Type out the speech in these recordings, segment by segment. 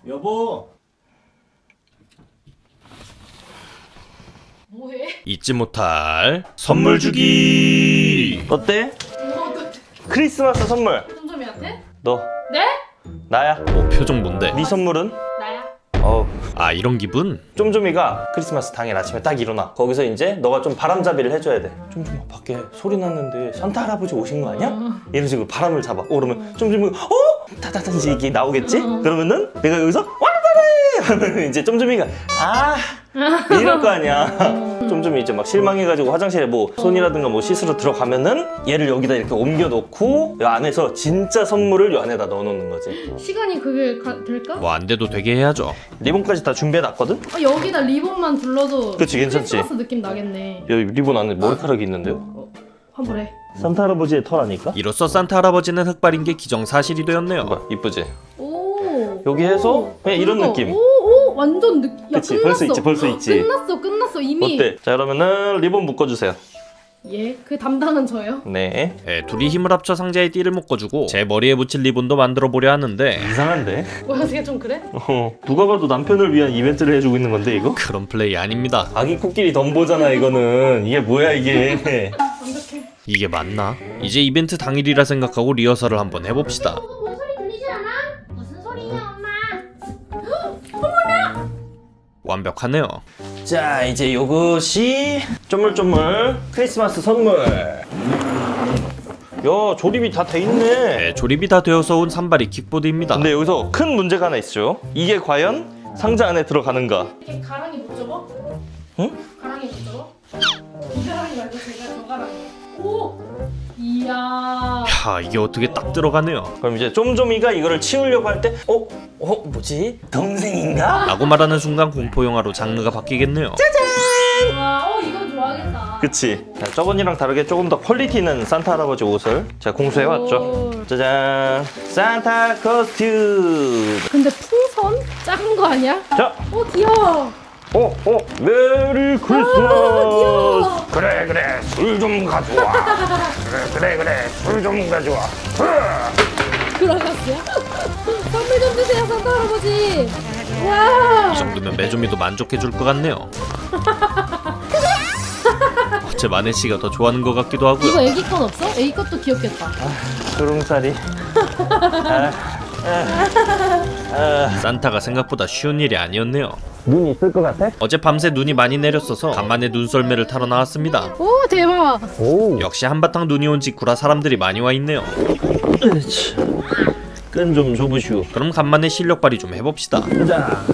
여보. 뭐해? 잊지 못할 선물 주기. 어때? 크리스마스 선물. 쫌쫌이한테? 너. 네? 나야. 표정 뭔데? 네 선물은? 나야. 아, 이런 기분? 쫌쫌이가 크리스마스 당일 아침에 딱 일어나. 거기서 이제 너가 좀 바람잡이를 해줘야 돼. 쫌쫌아, 밖에 소리 났는데 산타 할아버지 오신 거 아니야? 이런 식으로 바람을 잡아. 그러면 쫌쫌이 타타탄지 이게 나오겠지? 그러면은 내가 여기서 와라라라 하면 이제 쫌쫌이가 이럴 거 아니야. 쫌쫌이 이제 막 실망해가지고 화장실에 뭐 손이라든가 뭐 씻으러 들어가면은 얘를 여기다 이렇게 옮겨놓고 이 안에서 진짜 선물을 이 안에다 넣어놓는 거지. 시간이 그게 될까? 뭐 안 돼도 되게 해야죠. 리본까지 다 준비해놨거든? 여기다 리본만 둘러도 그치, 괜찮지? 크리스마스 느낌 나겠네. 여기 리본 안에 머리카락이 있는데요. 환불해. 산타 할아버지의 털 아닐까? 이로써 산타 할아버지는 흑발인 게 기정사실이 되었네요. 뭐야, 이쁘지? 오. 여기 해서 그냥 이런 느낌. 오, 완전 느낌. 야, 그치, 끝났어. 벌써 있지. 끝났어 이미. 어때? 자, 그러면은 리본 묶어주세요. 예, 그 담당은 저요. 네. 둘이 힘을 합쳐 상자에 띠를 묶어주고 제 머리에 붙일 리본도 만들어 보려 하는데 이상한데? 뭐야, 어떻게 좀 그래? 누가 봐도 남편을 위한 이벤트를 해주고 있는 건데 이거? 그런 플레이 아닙니다. 아기 코끼리 덤보잖아 이거는. 이게 뭐야 이게? 완벽해. 이게 맞나? 이제 이벤트 당일이라 생각하고 리허설을 한번 해봅시다. 뭔 소리 들리지 않아? 무슨 소리냐, 엄마? 완벽하네요. 자, 이제 요것이 쪼물쪼물 크리스마스 선물. 야, 조립이 다 돼 있네. 조립이 다 되어서 온 산발이 킥보드입니다. 근데 여기서 큰 문제가 하나 있죠. 이게 과연 상자 안에 들어가는가? 이렇게 가랑이 못 접어? 응? 가랑이 못 접어? 이 가랑이 말고 제가 저 가랑이. 오! 이야. 야, 이게 어떻게 딱 들어가네요. 그럼 이제 쫌쫌이가 이거를 치우려고 할 때 뭐지? 동생인가? 라고 말하는 순간 공포 영화로 장르가 바뀌겠네요. 와, 이건 좋아하겠다. 그치. 자, 저번이랑 다르게 조금 더 퀄리티 있는 산타 할아버지 옷을 제가 공수해왔죠. 짜잔, 산타 코스튬. 근데 풍선? 작은 거 아니야? 자, 귀여워. 메리 크리스마스. 귀여워. 그래, 술 좀 가져와. 그래, 술 좀 가져와. 들어갔어요? 선물 좀 주세요, 산타 할아버지. 와. 이 정도면 메조미도 만족해줄 것 같네요. 제 마네씨가 더 좋아하는 것 같기도 하고요. 이거 애기 건 없어? 애기 것도 귀엽겠다. 주름살이. 산타가 생각보다 쉬운 일이 아니었네요. 눈 있을 것 같아? 어제 밤새 눈이 많이 내렸어서 간만에 눈썰매를 타러 나왔습니다. 오, 대박. 오. 역시 한바탕 눈이 온 직후라 사람들이 많이 와 있네요. 끈 좀 줘보시오. 그럼 간만에 실력 발휘 좀 해봅시다. 자.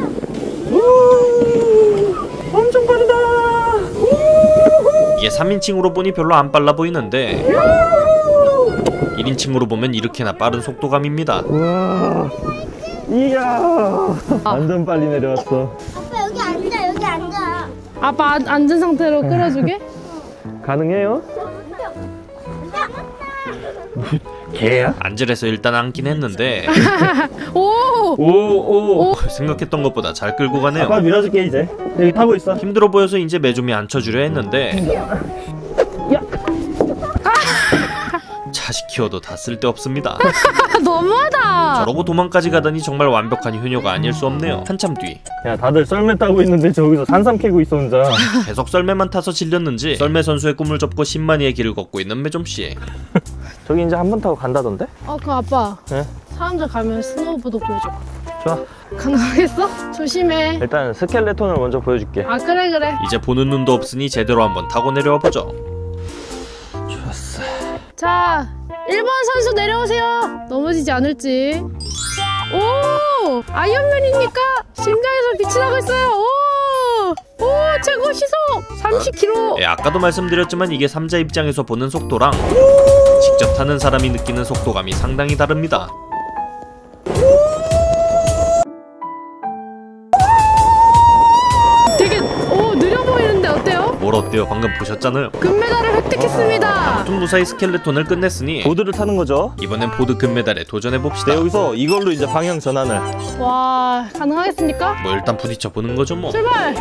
엄청 빠르다. 이게 3인칭으로 보니 별로 안 빨라 보이는데 1인칭으로 보면 이렇게나 빠른 속도감입니다. 와. 이야. 완전 빨리 내려왔어. 아빠 여기 앉아. 아빠 앉은 상태로 끌어주게? 가능해요? 개야? 앉으래서 일단 앉긴 했는데 오! 생각했던 것보다 잘 끌고 가네요. 아빠 밀어줄게 이제. 여기 타고 있어. 힘들어 보여서 이제 메조미 앉혀주려 했는데 자식 키워도 다 쓸데없습니다. 너무하다. 저러고 도망까지 가다니 정말 완벽한 효녀가 아닐 수 없네요. 한참 뒤 야, 다들 썰매 타고 있는데 저기서 산삼 캐고 있어 혼자. 계속 썰매만 타서 질렸는지 썰매 선수의 꿈을 접고 10만리의 길을 걷고 있는 메좀씨. 저기 이제 한 번 타고 간다던데? 그 아빠. 네? 사람들 가면 스노우보드 보여줘. 좋아. 가능하겠어? 조심해. 일단 스켈레톤을 먼저 보여줄게. 그래. 이제 보는 눈도 없으니 제대로 한번 타고 내려와 보죠. 좋았어. 자, 1번 선수 내려오세요. 넘어지지 않을지. 오! 아이언맨입니까? 심장에서 빛이 나고 있어요. 오! 최고 시속 30km. 아까도 말씀드렸지만 이게 3자 입장에서 보는 속도랑 직접 타는 사람이 느끼는 속도감이 상당히 다릅니다. 되게 느려 보이는데 어때요? 뭘 어때요? 방금 보셨잖아요. 금메달을 획득했습니다. 좀 무사히 스켈레톤을 끝냈으니 보드를 타는 거죠. 이번엔 보드 금메달에 도전해봅시다. 네, 여기서 이걸로 이제 방향 전환을. 와, 가능하겠습니까? 뭐 일단 부딪혀 보는 거죠 뭐. 출발!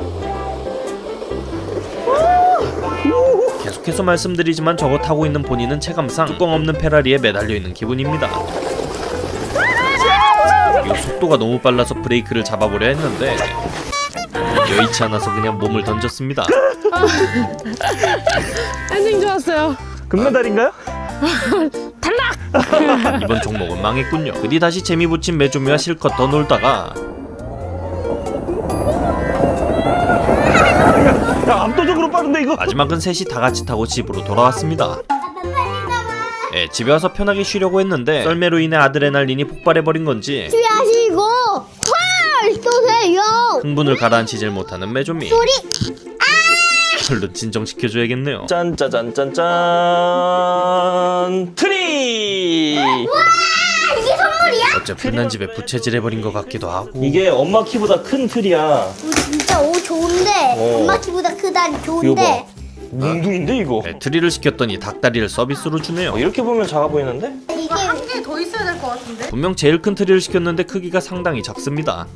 계속해서 말씀드리지만 저거 타고 있는 본인은 체감상 뚜껑 없는 페라리에 매달려 있는 기분입니다. 이거 속도가 너무 빨라서 브레이크를 잡아보려 했는데 여의치 않아서 그냥 몸을 던졌습니다. 엔딩 좋았어요. 금메달인가요? 이번 종목은 망했군요. 그 뒤 다시 재미 붙인 메조미와 실컷 더 놀다가 야, 압도적으로 빠른데 이거. 마지막은 셋이 다 같이 타고 집으로 돌아왔습니다. 집에 와서 편하게 쉬려고 했는데 썰매로 인해 아드레날린이 폭발해버린 건지 주의하시고 활 쏘세요. 흥분을 가라앉히질 못하는 메조미. 소리. 얼른 진정시켜줘야겠네요. 짠짜잔짠짠 트리. 이게 선물이야? 어째 불난 집에 부채질해버린 것 같기도 하고. 이게 엄마 키보다 큰 틀이야. 진짜 오 좋은데. 엄마 키보다 크다니 이거 좋은데. 봐. 뭉둥인데 이거. 트리를 시켰더니 닭다리를 서비스로 주네요. 이렇게 보면 작아 보이는데? 이게 한 개 더 있어야 될 것 같은데? 분명 제일 큰 트리를 시켰는데 크기가 상당히 작습니다.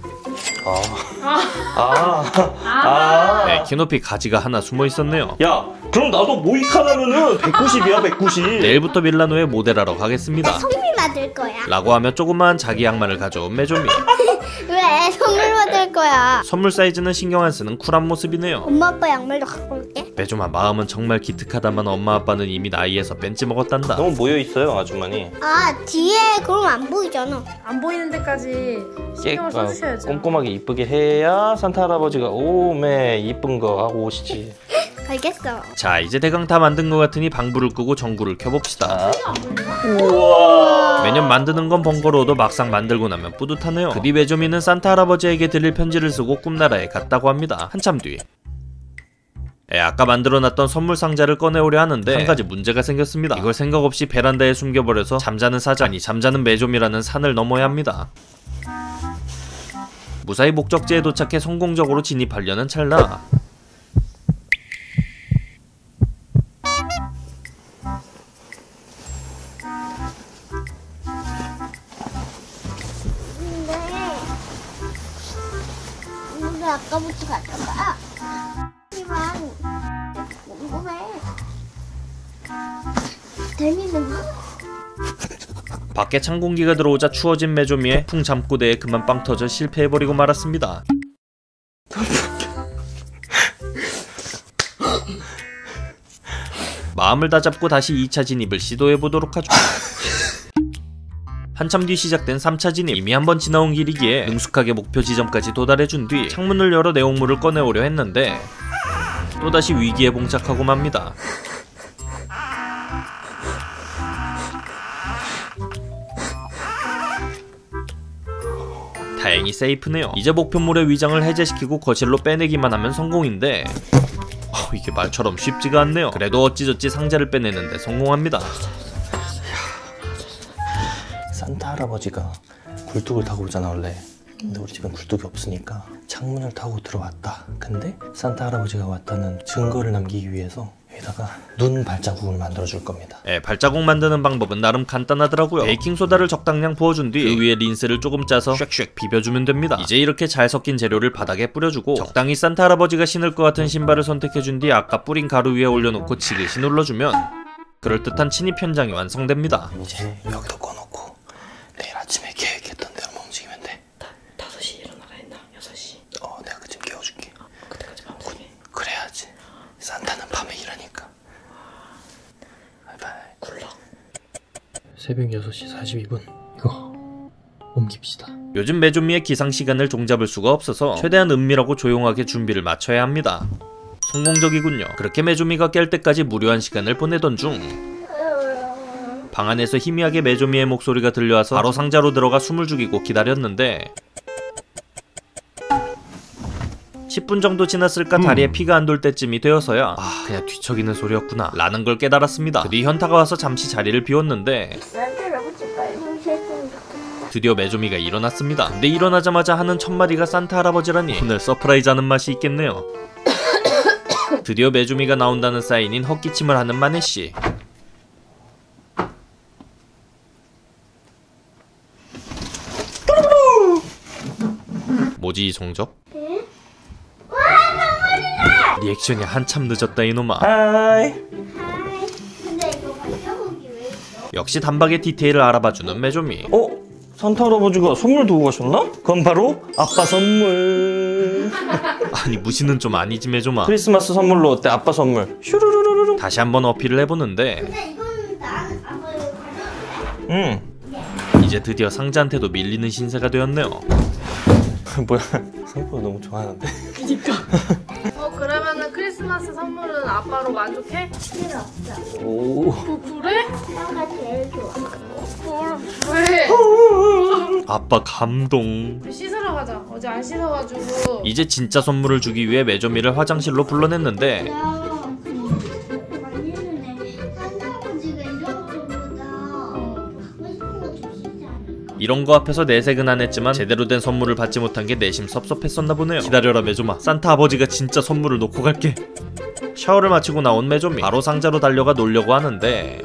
키높이 가지가 하나 숨어 있었네요. 야, 그럼 나도 모이칸하면은 190이야 190. 내일부터 밀라노에 모델하러 가겠습니다. 선물 받을 거야. 라고 하며 조그마한 자기 양말을 가져온 메조미. 왜 선물 받을 거야? 선물 사이즈는 신경 안 쓰는 쿨한 모습이네요. 엄마 아빠 양말도 갖고 올게. 메조마 마음은 정말 기특하다만 엄마 아빠는 이미 나이에서 뺀지 먹었단다. 너무 모여 있어요 아주머니. 아 뒤에 그럼 안 보이잖아. 안 보이는 데까지 신경을 써주셔야죠. 꼼꼼하게 이쁘게 해야 산타 할아버지가 오메 이쁜 거 하고 오시지. 알겠어. 자 이제 대강 다 만든 것 같으니 방불을 끄고 전구를 켜봅시다. 우와. 매년 만드는 건 번거로워도 막상 만들고 나면 뿌듯하네요. 그 뒤 메조미는 산타 할아버지에게 드릴 편지를 쓰고 꿈나라에 갔다고 합니다. 한참 뒤 아까 만들어놨던 선물 상자를 꺼내오려 하는데 한 가지 문제가 생겼습니다. 이걸 생각 없이 베란다에 숨겨버려서 잠자는 사자니 잠자는 메조미라는 산을 넘어야 합니다. 무사히 목적지에 도착해 성공적으로 진입하려는 찰나 근데 아까부터 갔다가 하지만 궁금해. 재밌는 거? 밖에 찬 공기가 들어오자 추워진 메조미에 풍 잠꼬대에 그만 빵 터져 실패해버리고 말았습니다. 마음을 다잡고 다시 2차 진입을 시도해보도록 하죠. 한참 뒤 시작된 3차 진입. 이미 한번 지나온 길이기에 능숙하게 목표 지점까지 도달해준 뒤 창문을 열어 내용물을 꺼내오려 했는데 또다시 위기에 봉착하고 맙니다. 다행히 세이프네요. 이제 목표물의 위장을 해제시키고 거실로 빼내기만 하면 성공인데 이게 말처럼 쉽지가 않네요. 그래도 어찌저찌 상자를 빼내는데 성공합니다. 산타 할아버지가 굴뚝을 타고 오잖아 원래. 근데 우리 집엔 굴뚝이 없으니까 창문을 타고 들어왔다. 근데 산타 할아버지가 왔다는 증거를 남기기 위해서 여기다가 눈 발자국을 만들어 줄 겁니다. 발자국 만드는 방법은 나름 간단하더라고요. 베이킹소다를 적당량 부어준 뒤 그 위에 린스를 조금 짜서 쉑쉑 비벼주면 됩니다. 이제 이렇게 잘 섞인 재료를 바닥에 뿌려주고 적당히 산타 할아버지가 신을 것 같은 신발을 선택해준 뒤 아까 뿌린 가루 위에 올려놓고 지그시 눌러주면 그럴듯한 침입 현장이 완성됩니다. 이제 여기다 꺼놓고 내일 아침에 계획했던 대로만 움직이면 돼. 5시 일어나가 했나? 6시. 내가 그쯤 깨워줄게. 그때까지 밤새게. 그래야지. 산타는 밤에 일하니까. 바이바이. 굴럭. 새벽 6시 42분. 이거 옮깁시다. 요즘 메조미의 기상 시간을 종잡을 수가 없어서 최대한 은밀하고 조용하게 준비를 마쳐야 합니다. 성공적이군요. 그렇게 메조미가 깰 때까지 무료한 시간을 보내던 중 방 안에서 희미하게 메조미의 목소리가 들려와서 바로 상자로 들어가 숨을 죽이고 기다렸는데 10분 정도 지났을까 다리에 피가 안 돌 때쯤이 되어서야 그냥 뒤척이는 소리였구나 라는 걸 깨달았습니다. 그 뒤 현타가 와서 잠시 자리를 비웠는데 드디어 메조미가 일어났습니다. 근데 일어나자마자 하는 첫 마디가 산타 할아버지라니 오늘 서프라이즈하는 맛이 있겠네요. 드디어 메조미가 나온다는 사인인 헛기침을 하는 마네씨. 뭐지 이 성적? 리액션이 한참 늦었다 이놈아. 하이. 근데 이거 발자국이 왜 있어? 역시 단박에 디테일을 알아봐주는 메조미. 산타 할아버지가 선물 두고 가셨나? 그건 바로 아빠 선물. 아니 무시는 좀 아니지 매조마. 크리스마스 선물로 어때? 아빠 선물. 슈루루루루. 다시 한번 어필을 해보는데 근데 이거는 나는 아빠 이거 가져도 돼? 응. 이제 드디어 상자한테도 밀리는 신세가 되었네요. 뭐야? 생각보다 너무 좋아하는데. 그니까. 그러면은 크리스마스 선물은 아빠로 만족해? 필요 없어. 오. 그래? 아빠가 제일 좋아. 왜? 아빠 감동. 우리 씻으러 가자. 어제 안 씻어가지고. 이제 진짜 선물을 주기 위해 매조미를 화장실로 불러냈는데 산타아버지가 이런 것보다 갖고 싶은 거 주시지 않을까? 이런 거 앞에서 내색은 안 했지만 제대로 된 선물을 받지 못한 게 내심 섭섭했었나 보네요. 기다려라 매조마. 산타 아버지가 진짜 선물을 놓고 갈게. 샤워를 마치고 나온 매조미 바로 상자로 달려가 놀려고 하는데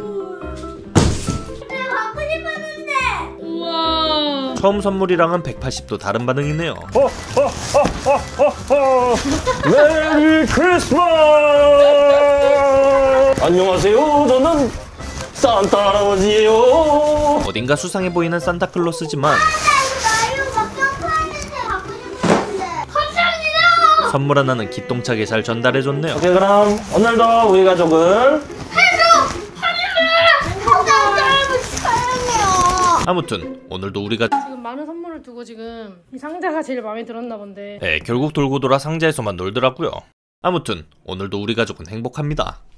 내가 갖고 싶었는데. 우와. 처음 선물이랑은 180도 다른 반응이네요. 메리 크리스마스! 안녕하세요. 저는 산타 할아버지예요. 어딘가 수상해 보이는 산타클로스지만 나 이거 막 점프하는데 갖고 싶었는데. 감사합니다. 선물 하나는 기똥차게 잘 전달해줬네요. 오케이, 그럼 오늘도 우리 가족은 산타아버지 사랑해요. 아무튼 오늘도 우리가 지금 많은 선물을 두고 지금 이 상자가 제일 마음에 들었나 본데. 결국 돌고 돌아 상자에서만 놀더라고요. 아무튼 오늘도 우리 가족은 행복합니다.